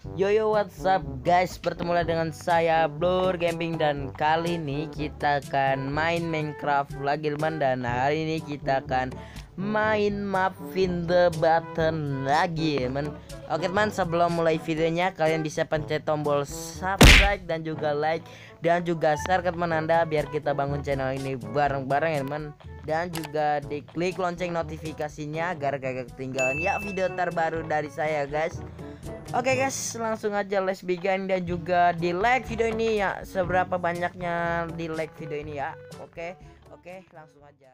Yo yo, what's up guys, bertemu lagi dengan saya Blur Gaming. Dan kali ini kita akan main Minecraft lagi teman. Dan hari ini kita akan main map Find the Button lagi teman. Oke teman, sebelum mulai videonya kalian bisa pencet tombol subscribe dan juga like dan juga share ke teman anda, biar kita bangun channel ini bareng-bareng ya teman. Dan juga diklik lonceng notifikasinya agar gak ketinggalan ya video terbaru dari saya guys. Oke guys, langsung aja let's begin. Dan juga di like video ini ya, seberapa banyaknya di like video ini ya. Oke, langsung aja.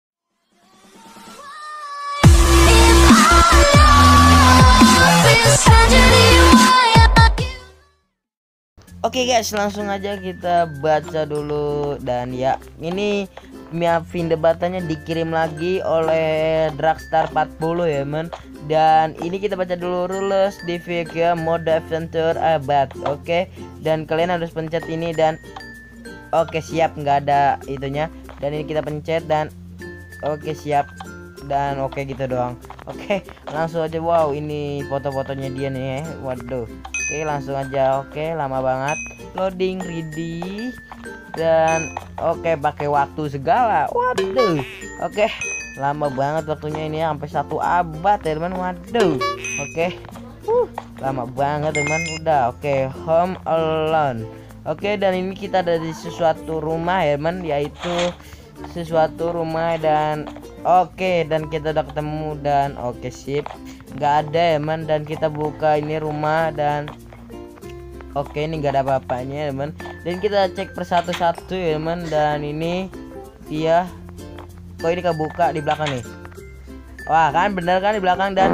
Oke guys, langsung aja kita baca dulu. Dan ya, ini Find the Button-nya dikirim lagi oleh Dragstar 40 ya men. Dan ini kita baca dulu rules di Vega mode adventure abad. Oke, dan kalian harus pencet ini dan oke siap, nggak ada itunya. Dan ini kita pencet dan oke siap. Dan oke gitu doang. Oke, langsung aja. Wow, ini foto-fotonya dia nih. Waduh. Oke, langsung aja. Oke, lama banget loading ready. Dan oke, pakai waktu segala. Waduh. Oke, lama banget waktunya ini ya, sampai 1 abad ya teman. Waduh. Oke. Lama banget teman. Udah. Oke, home alone. Oke, dan ini kita ada di sesuatu rumah ya teman, yaitu sesuatu rumah. Dan oke, dan kita udah ketemu. Dan oke sip, nggak ada ya teman. Dan kita buka ini rumah dan oke, ini nggak ada apa-apanya ya teman. Dan kita cek persatu-satu ya teman. Dan ini dia, kok ini kebuka di belakang nih. Wah kan bener kan di belakang. Dan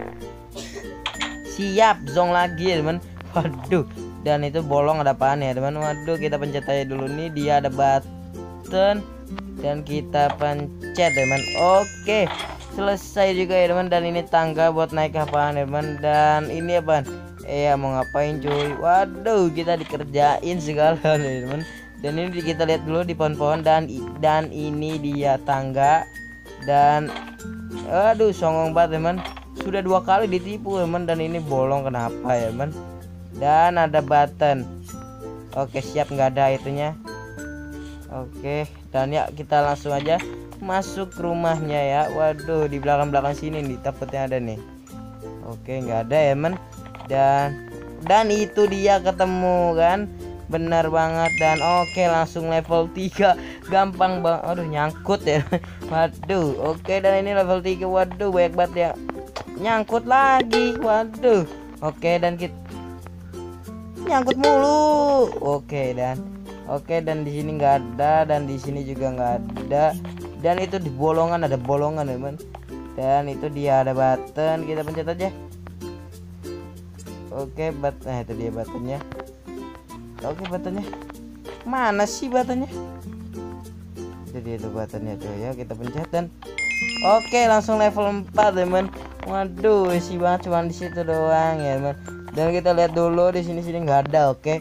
siap zong lagi ya teman. Waduh, dan itu bolong, ada apaan ya teman. Waduh, kita pencet aja dulu nih, dia ada button dan kita pencet teman. Oke, selesai juga ya teman. Dan ini tangga buat naik apaan ya teman. Dan ini apaan? Mau ngapain cuy? Waduh, kita dikerjain segala nih teman. Dan ini kita lihat dulu di pohon-pohon. Dan ini dia tangga. Dan aduh, songong banget teman. Sudah 2 kali ditipu teman. Dan ini bolong, kenapa ya teman? Dan ada button. Oke siap, nggak ada itunya. Oke, dan ya kita langsung aja masuk rumahnya ya. Waduh, di belakang-belakang sini nih takutnya ada nih. Oke, nggak ada ya men. Dan itu dia ketemu kan, benar banget. Dan oke, langsung level 3, gampang banget. Aduh, nyangkut ya. Waduh, oke, dan ini level 3. Waduh, banyak banget ya, nyangkut lagi. Waduh, oke, dan kita nyangkut mulu. Oke, dan di sini nggak ada, dan di sini juga nggak ada. Dan itu di bolongan, ada bolongan teman. Dan itu dia ada button, kita pencet aja. Oke, nah itu dia buttonnya. Oke, buttonnya mana sih buttonnya? Jadi itu buttonnya tuh ya, kita pencet dan oke, langsung level 4 teman. Waduh, isi banget, cuma di situ doang ya teman. Dan kita lihat dulu di sini nggak ada. Oke,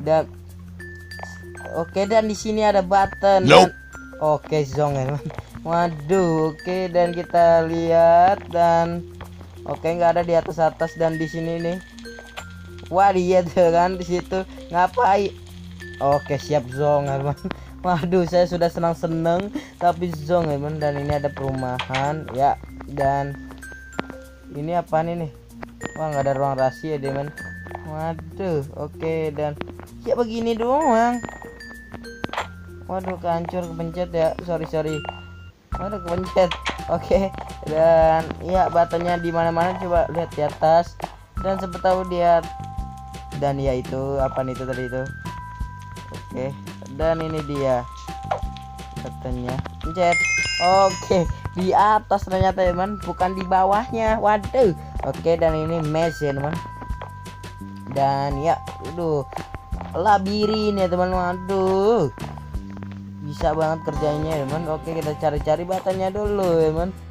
dan di sini ada button. Nope. Oke, zong ya teman. Waduh, oke, dan kita lihat dan oke, nggak ada di atas. Dan di sini nih, wah dia tuh kan di situ ngapain? Oke siap, zong ya teman. Waduh, saya sudah senang tapi zong ya teman. Dan ini ada perumahan ya. Dan ini apa nih? Wah, nggak ada ruang rahasia deh man. Waduh, oke, dan ya begini doang. Waduh, kehancur, kepencet ya. Sorry. Waduh, kepencet. Oke, dan ya buttonnya di mana-mana, coba lihat di atas. Dan sempat tahu dia. Dan ya itu apa nih itu tadi itu. Oke, dan ini dia buttonnya, pencet. Oke, di atas ternyata teman, bukan di bawahnya. Waduh. Oke, dan ini mesh ya teman. Dan ya, aduh, labirin ya teman. Waduh, bisa banget kerjanya ya teman. Oke, kita cari-cari buttonnya dulu ya teman.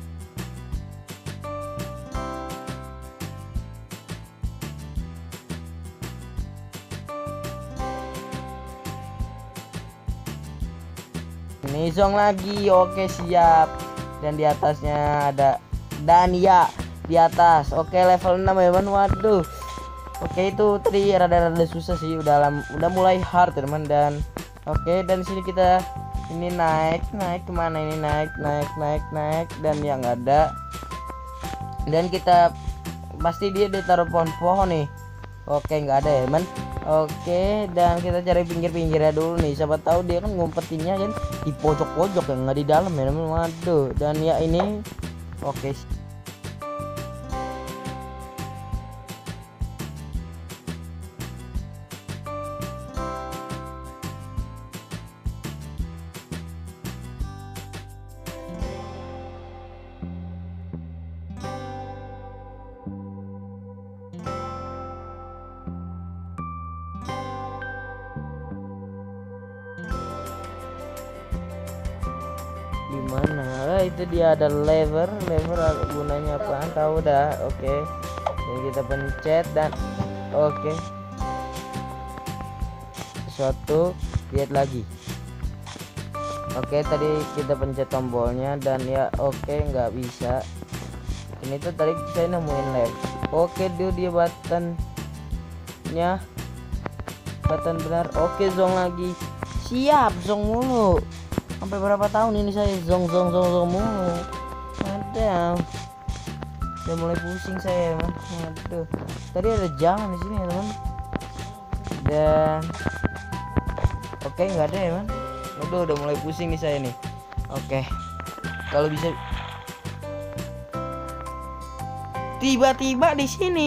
Ini zong lagi. Oke siap. Dan di atasnya ada, dan ya di atas. Oke, level 6 ya teman. Waduh, Oke, itu tadi rada-rada susah sih, udah mulai hard teman. Dan oke, dan sini kita ini naik kemana ini, naik dan yang nggak ada. Dan kita pasti dia ditaruh pohon-pohon nih. Oke, nggak ada ya teman. Oke, dan kita cari pinggir-pinggirnya dulu nih, siapa tahu dia kan ngumpetinnya kan di pojok-pojok ya, nggak di dalam ya teman. Waduh, dan ya ini oke. Gimana? Itu dia ada lever gunanya apaan tahu dah. Oke, dan kita pencet dan oke, sesuatu lihat lagi. Oke, tadi kita pencet tombolnya dan ya oke, nggak bisa. Ini tuh tadi saya nemuin lever. Oke, dia buttonnya benar. Oke, zong lagi. Siap, zong mulu. Sampai berapa tahun ini saya zong mulu. Ada. Udah mulai pusing saya, man. Aduh. Tadi ada jalan di sini ya, teman. Dan oke, nggak ada ya, man. Udah mulai pusing nih saya nih. Oke. Kalau bisa tiba-tiba di sini.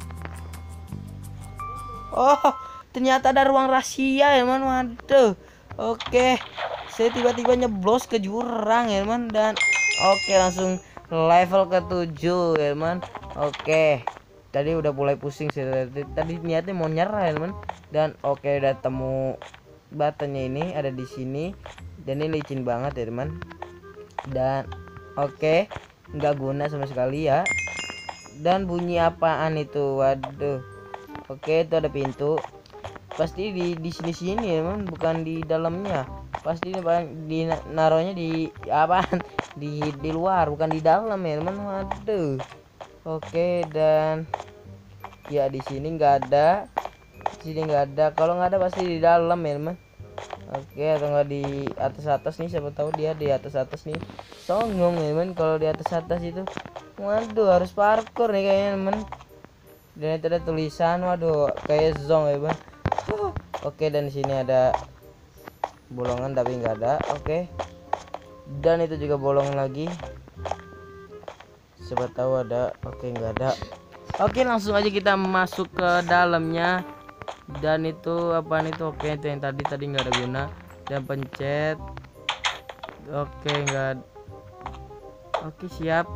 Oh, ternyata ada ruang rahasia ya, man. Waduh. Oke. Saya tiba-tiba nyeblos ke jurang ya teman. Dan oke, langsung level ke-7 ya teman. Oke, tadi udah mulai pusing sih, tadi niatnya mau nyerah ya teman. Dan oke, udah temu buttonnya, ini ada di sini dan ini licin banget ya teman. Dan oke, nggak guna sama sekali ya. Dan bunyi apaan itu? Waduh. Oke, itu ada pintu. Pasti di sini ya teman, bukan di dalamnya. Pasti di naruhnya di apaan, di luar bukan di dalam ya teman. Waduh. Oke, dan ya di sini nggak ada, kalau nggak ada pasti di dalam ya teman. Oke, atau nggak di atas nih, siapa tahu dia di atas nih. Songong ya teman kalau di atas itu. Waduh, harus parkour nih kayaknya teman. Dan itu ada tulisan, waduh, kayak zong ya teman. Oke, dan di sini ada bolongan tapi nggak ada. Oke, dan itu juga bolongan lagi, siapa tahu ada. Oke, nggak ada. Oke, langsung aja kita masuk ke dalamnya. Dan itu apaan itu? Oke, itu yang tadi nggak ada guna. Dan pencet. Oke, nggak. Oke, siap.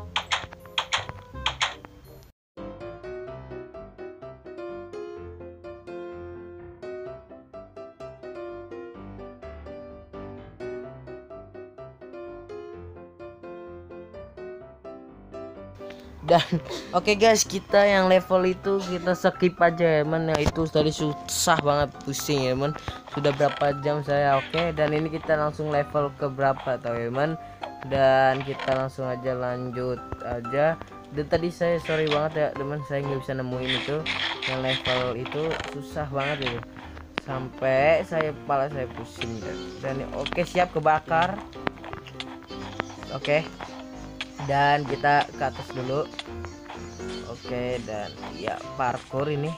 Dan oke guys, kita yang level itu kita skip aja ya man. Itu tadi susah banget, pusing ya man. Sudah berapa jam saya. Oke, dan ini kita langsung level ke berapa tahu ya man. Dan kita langsung aja lanjut aja. Dan tadi saya sorry banget ya teman, saya nggak bisa nemuin itu yang level itu, susah banget itu. Sampai kepala saya pusing. Dan oke, siap kebakar. Oke, dan kita ke atas dulu. Oke, dan ya parkour ini.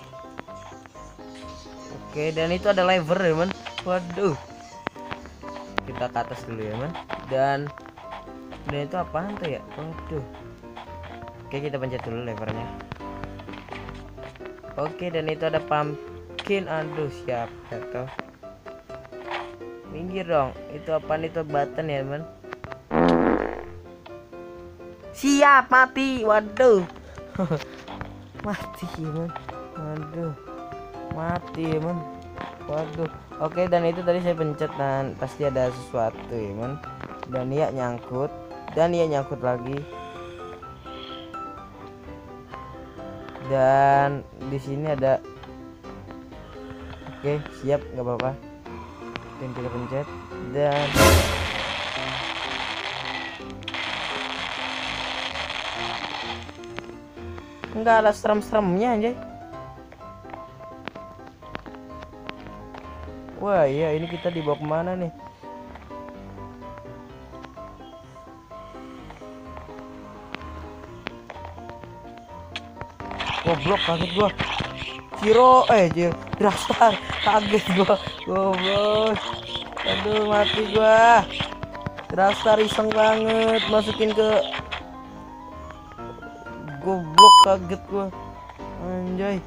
Oke, dan itu ada lever ya man. Waduh, kita ke atas dulu ya man. Dan itu apaan tuh ya? Waduh. Oke, kita pencet dulu levernya. Oke, dan itu ada pumpkin. Aduh, siap jatuh. Minggir dong. Itu apaan itu? Button ya man. Siap, mati. Waduh. Mati man. Waduh, mati man. Waduh. Oke, dan itu tadi saya pencet dan pasti ada sesuatu ya man. Dan dia nyangkut, dan dia nyangkut lagi. Dan di sini ada. Oke, siap, nggak apa-apa. Dan kita pencet dan nggak ada serem-seremnya anjay. Wah iya, ini kita dibawa kemana nih? Goblok, kaget gua. Ciro Drastar, kaget gua. Goblok. Aduh, mati gua. Drastar iseng banget masukin ke. Goblok, kaget gua. Anjay.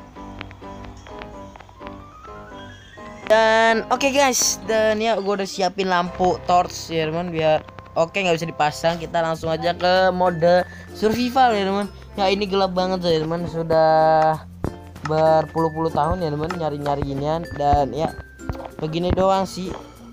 Dan oke guys, dan ya gue udah siapin lampu torch ya teman, biar nggak bisa dipasang. Kita langsung aja ke mode survival ya teman. Ya ini gelap banget ya teman, sudah berpuluh-puluh tahun ya teman nyari-nyari ginian, dan ya begini doang sih.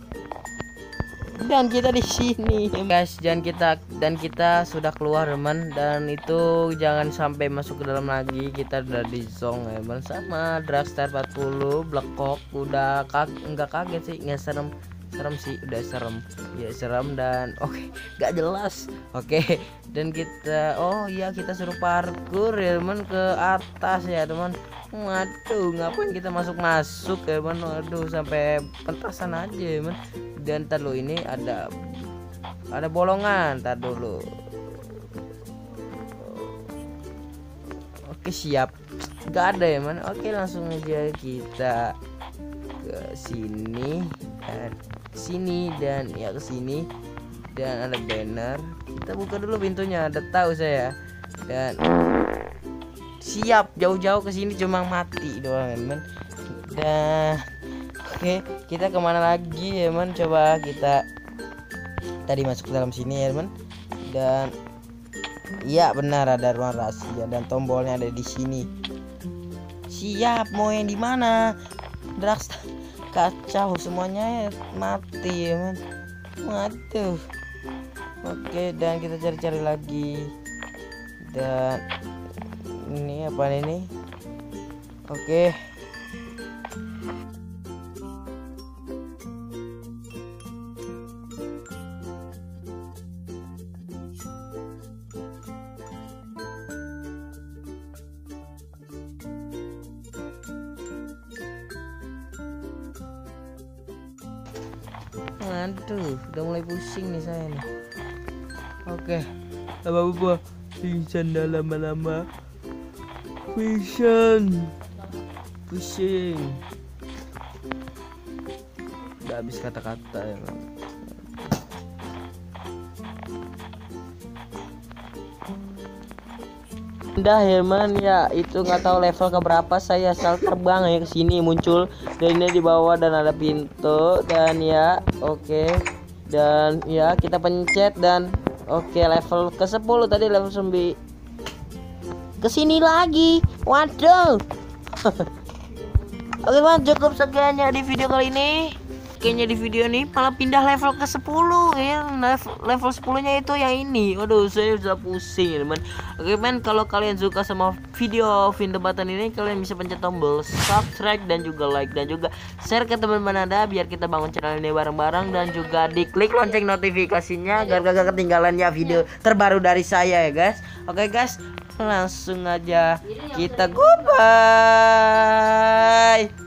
Dan kita di sini guys, dan kita sudah keluar teman, dan itu jangan sampai masuk ke dalam lagi. Kita udah di zone ya teman, sama Dragstar 40 Blackhawk. Udah enggak kaget sih, nggak serem sih, udah serem ya, serem. Dan nggak jelas. Dan kita kita suruh parkur ya teman ke atas ya teman. Waduh, ngapain kita masuk ya teman? Waduh, sampai pentasan aja ya teman. Dan ntar dulu, ini ada bolongan, ntar dulu. Oke siap, nggak ada ya man. Oke, langsung aja kita ke sini dan ya ke sini, dan ada banner. Kita buka dulu pintunya, ada tahu saya. Dan siap, jauh-jauh ke sini cuma mati doang ya man. Dan kita kemana lagi ya man? Coba kita tadi masuk ke dalam sini ya teman. Dan iya benar, ada ruang rahasia dan tombolnya ada di sini. Siap, mau yang di mana? Dragstar kacau semuanya, mati ya man. Waduh. Dan kita cari-cari lagi. Dan ini apa ini? Aduh, udah mulai pusing nih saya nih. Apa-apa pingsan dah lama-lama. Pusing. Udah habis kata-kata ya man. Udah ya man, ya itu nggak tahu level keberapa, saya asal terbang ya ke sini, muncul dan ini di bawah dan ada pintu. Dan ya dan ya kita pencet dan level ke 10 tadi, level 9 ke sini lagi. Waduh. Oke man, cukup sekiannya di video kali ini. Kayaknya di video ini malah pindah level ke 10 ya. Level 10 nya itu yang ini. Waduh, saya sudah pusing teman. Oke man, kalau kalian suka sama video Vindebatan ini, kalian bisa pencet tombol subscribe dan juga like, dan juga share ke teman-teman Anda biar kita bangun channel ini bareng-bareng, dan juga diklik lonceng notifikasinya agar gak ketinggalan ya video terbaru dari saya ya guys. Oke guys, langsung aja kita goodbye.